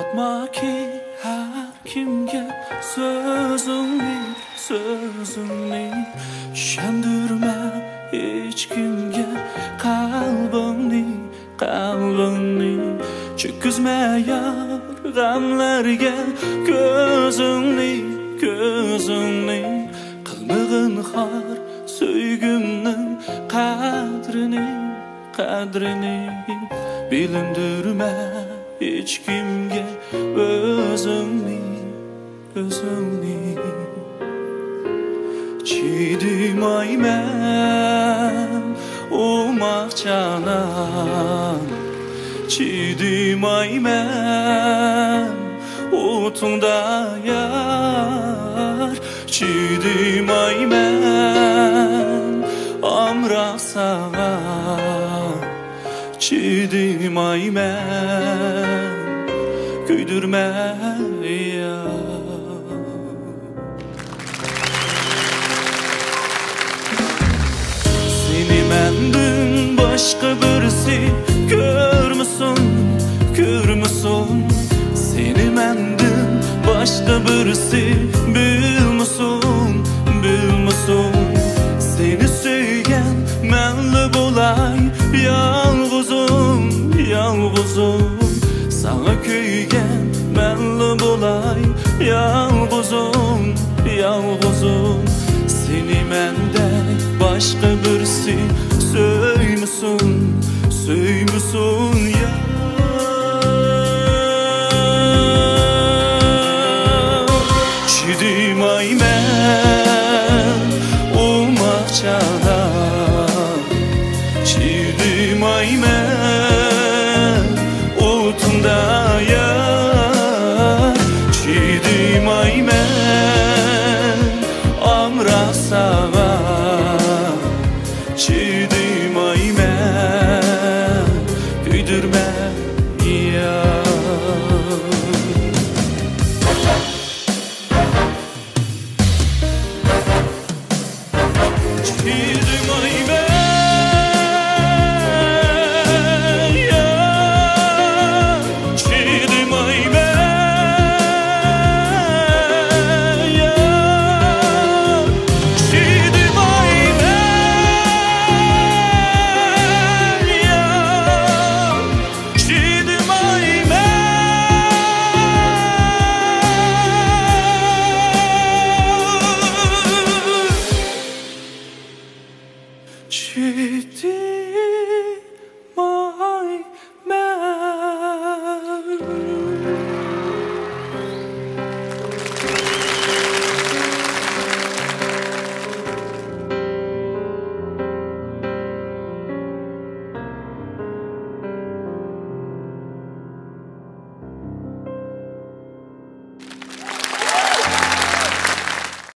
Aytmaki har kimga so'zingni ishondirma hech kimga qalbingni cho'kizma yor g'amlarga ko'zingni qilmag'in xor so'ygimning qadrini bilindirma hech kimga o'zingni chidayman o'moqchanan chidayman o'tingda yar chidayman amroq sagan chidayman kuydirma seni menden başka birisi görmüsün seni menden başka birisi bilmisin seni söyleyen menli bolay yalğızım sana köygen menli bolay yalğızım seni menden başka birisi söymüsün ya çidayman o'moqchadan chidayman